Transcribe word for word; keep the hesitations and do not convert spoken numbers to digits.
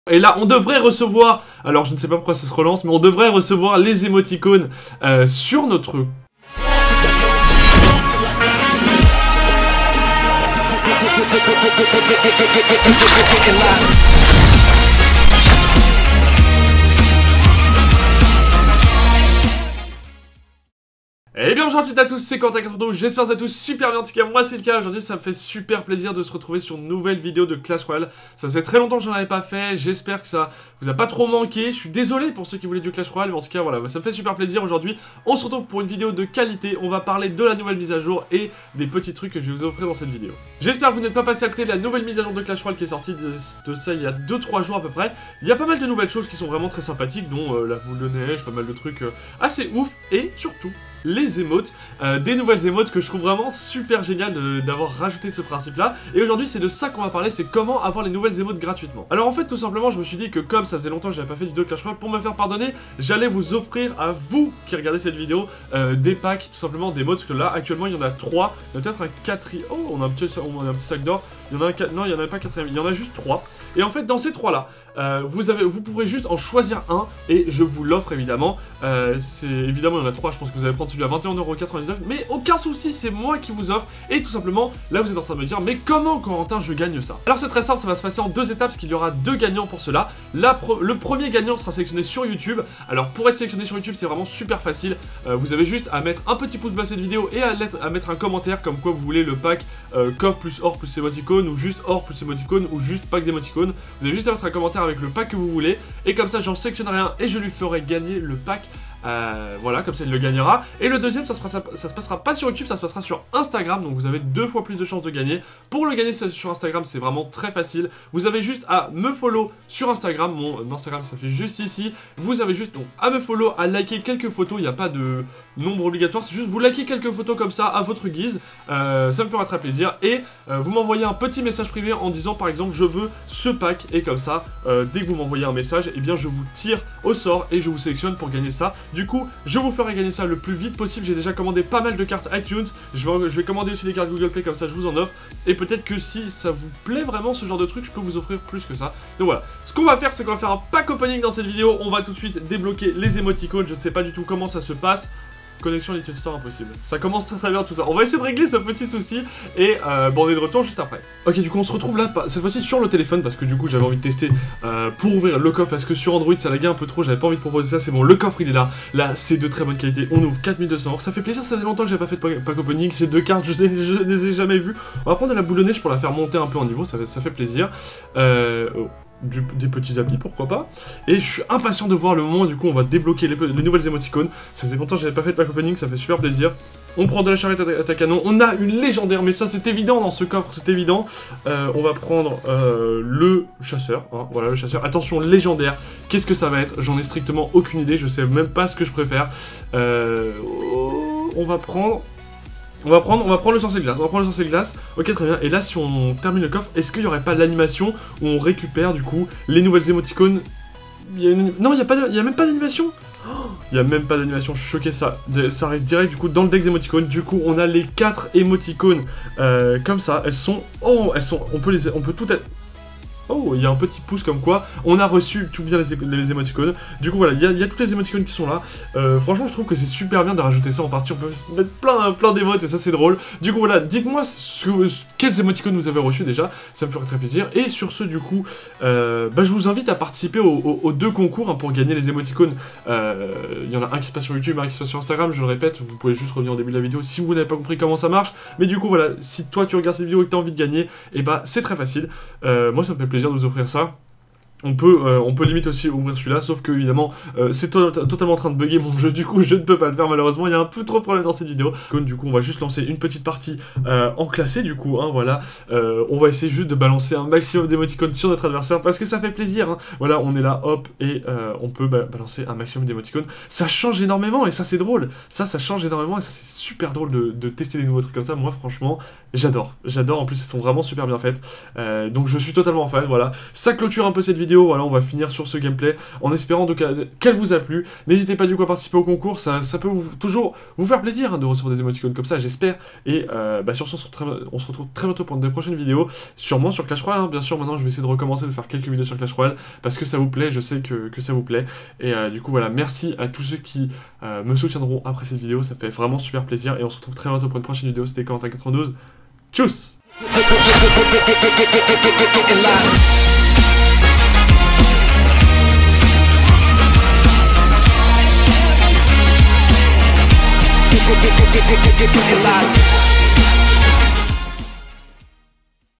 Et là, on devrait recevoir, alors je ne sais pas pourquoi ça se relance, mais on devrait recevoir les émoticônes euh, sur notre... Eh bien bonjour à toutes et à tous, c'est Quentin quatre-vingt-douze, j'espère que vous allez tous super bien, en tout cas moi c'est le cas. Aujourd'hui ça me fait super plaisir de se retrouver sur une nouvelle vidéo de Clash Royale. Ça faisait très longtemps que j'en avais pas fait, j'espère que ça vous a pas trop manqué. Je suis désolé pour ceux qui voulaient du Clash Royale, mais en tout cas voilà, ça me fait super plaisir. Aujourd'hui on se retrouve pour une vidéo de qualité, on va parler de la nouvelle mise à jour et des petits trucs que je vais vous offrir dans cette vidéo. J'espère que vous n'êtes pas passé à côté de la nouvelle mise à jour de Clash Royale qui est sortie de, de ça il y a deux trois jours à peu près. Il y a pas mal de nouvelles choses qui sont vraiment très sympathiques, dont euh, la boule de neige, pas mal de trucs euh, assez ouf, et surtout les émotes, euh, des nouvelles émotes que je trouve vraiment super génial d'avoir rajouté ce principe là. Et aujourd'hui c'est de ça qu'on va parler, c'est comment avoir les nouvelles émotes gratuitement. Alors en fait tout simplement je me suis dit que comme ça faisait longtemps que j'avais pas fait de vidéo de Clash Royale, pour me faire pardonner, j'allais vous offrir à vous qui regardez cette vidéo euh, des packs, tout simplement des émotes, parce que là actuellement il y en a trois, il y a peut-être un quatrième, oh on a un petit, on a un petit sac d'or, il y en a un quatre, non il y en a pas quatrième, il y en a juste trois. Et en fait dans ces trois là, euh, vous, avez, vous pourrez juste en choisir un et je vous l'offre évidemment. euh, C'est évidemment il y en a trois, je pense que vous allez prendre celui à vingt et un euros quatre-vingt-dix-neuf, mais aucun souci, c'est moi qui vous offre. Et tout simplement, là vous êtes en train de me dire, mais comment Corentin je gagne ça? Alors c'est très simple, ça va se passer en deux étapes, parce qu'il y aura deux gagnants pour cela. La pro le premier gagnant sera sélectionné sur YouTube. Alors pour être sélectionné sur YouTube, c'est vraiment super facile. euh, Vous avez juste à mettre un petit pouce bleu à cette vidéo et à, à mettre un commentaire comme quoi vous voulez le pack euh, coffre plus or plus émoticône, ou juste or plus émoticône, ou juste pack d'émoticône. Vous avez juste à mettre un commentaire avec le pack que vous voulez, et comme ça j'en sélectionnerai un et je lui ferai gagner le pack. Euh, voilà, comme ça il le gagnera. Et le deuxième, ça se, passera, ça se passera pas sur YouTube, ça se passera sur Instagram. Donc vous avez deux fois plus de chances de gagner. Pour le gagner sur Instagram, c'est vraiment très facile. Vous avez juste à me follow sur Instagram. Mon Instagram, ça fait juste ici. Vous avez juste donc à me follow, à liker quelques photos. Il n'y a pas de nombre obligatoire, c'est juste vous likez quelques photos comme ça à votre guise. euh, Ça me fera très plaisir. Et euh, vous m'envoyez un petit message privé en disant par exemple je veux ce pack. Et comme ça, euh, dès que vous m'envoyez un message, et eh bien je vous tire au sort et je vous sélectionne pour gagner ça. Du coup, je vous ferai gagner ça le plus vite possible. J'ai déjà commandé pas mal de cartes iTunes. Je vais, je vais commander aussi des cartes Google Play, comme ça je vous en offre. Et peut-être que si ça vous plaît vraiment ce genre de truc, je peux vous offrir plus que ça. Donc voilà, ce qu'on va faire, c'est qu'on va faire un pack opening dans cette vidéo. On va tout de suite débloquer les émoticônes. Je ne sais pas du tout comment ça se passe. Connexion iTunes Store impossible. Ça commence très très bien tout ça. On va essayer de régler ce petit souci. Et euh, bon, on est de retour juste après. Ok, du coup on se retrouve là, cette fois-ci sur le téléphone, parce que du coup j'avais envie de tester euh, pour ouvrir le coffre, parce que sur Android ça laguait un peu trop, j'avais pas envie de proposer ça. C'est bon, le coffre il est là. Là c'est de très bonne qualité. On ouvre quatre mille deux cents euros. Ça fait plaisir, ça fait longtemps que j'avais pas fait de pack opening. Ces deux cartes je, je ne les ai jamais vues. On va prendre de la boule de neige pour la faire monter un peu en niveau, ça, ça fait plaisir. Euh... Oh. Du, des petits habits, pourquoi pas. Et je suis impatient de voir le moment où du coup on va débloquer les, les nouvelles émoticônes. Ça faisait longtemps que j'avais pas fait de pack opening, ça fait super plaisir. On prend de la charrette à, à canon, on a une légendaire, mais ça c'est évident dans ce coffre, c'est évident. euh, On va prendre euh, le chasseur, hein, voilà le chasseur. Attention, légendaire, qu'est-ce que ça va être? J'en ai strictement aucune idée, je sais même pas ce que je préfère. euh, oh, On va prendre... On va prendre, on va prendre le sorcier de glace, on va prendre le sorcier de glace, ok très bien, et là si on termine le coffre, est-ce qu'il n'y aurait pas l'animation où on récupère du coup les nouvelles émoticônes? Il y a une... Non, il n'y a, pas de... il y a même pas d'animation. Il n'y a même pas d'animation, je suis choqué, ça, ça arrive direct du coup dans le deck d'émoticônes. Du coup on a les quatre émoticônes euh, comme ça, elles sont, oh, elles sont, on peut les, on peut tout être... Oh, il y a un petit pouce comme quoi on a reçu tout bien les, les émoticônes. Du coup voilà, il y, y a toutes les émoticônes qui sont là. euh, Franchement je trouve que c'est super bien de rajouter ça en partie. On peut mettre plein, plein d'émotes et ça c'est drôle. Du coup voilà, dites-moi ce que, quels émoticônes vous avez reçus déjà. Ça me ferait très plaisir. Et sur ce du coup, euh, bah, je vous invite à participer aux, aux, aux deux concours hein, pour gagner les émoticônes. euh, Il y en a un qui se passe sur YouTube, un qui se passe sur Instagram. Je le répète, vous pouvez juste revenir au début de la vidéo si vous n'avez pas compris comment ça marche. Mais du coup voilà, si toi tu regardes cette vidéo et que tu as envie de gagner, et bah c'est très facile. euh, Moi ça me fait plaisir de vous offrir ça. On peut, euh, on peut limite aussi ouvrir celui-là, sauf que évidemment euh, c'est to totalement en train de bugger mon jeu, du coup je ne peux pas le faire malheureusement, il y a un peu trop de problèmes dans cette vidéo. Du coup on va juste lancer une petite partie euh, en classé du coup, hein, voilà. euh, On va essayer juste de balancer un maximum d'émoticônes sur notre adversaire, parce que ça fait plaisir, hein. Voilà, on est là, hop, et euh, on peut ba balancer un maximum d'émoticônes. Ça change énormément, et ça c'est drôle, ça ça change énormément, et ça c'est super drôle de, de tester des nouveaux trucs comme ça. Moi franchement, j'adore, j'adore, en plus elles sont vraiment super bien faites. euh, Donc je suis totalement fan, voilà. Ça clôture un peu cette vidéo. vidéo, voilà, on va finir sur ce gameplay, en espérant donc qu'elle vous a plu. N'hésitez pas du coup à participer au concours, ça, ça peut vous, toujours vous faire plaisir hein, de recevoir des émoticônes comme ça, j'espère. Et euh, bah, sur ce, on se, très, on se retrouve très bientôt pour une des prochaines vidéos, sûrement sur Clash Royale, hein. Bien sûr, maintenant je vais essayer de recommencer de faire quelques vidéos sur Clash Royale, parce que ça vous plaît, je sais que, que ça vous plaît. Et euh, du coup, voilà, merci à tous ceux qui euh, me soutiendront après cette vidéo, ça fait vraiment super plaisir. Et on se retrouve très bientôt pour une prochaine vidéo, c'était Corentin quatre-vingt-douze. Tchuss! Get, get, get, get, get, get, get, get, get,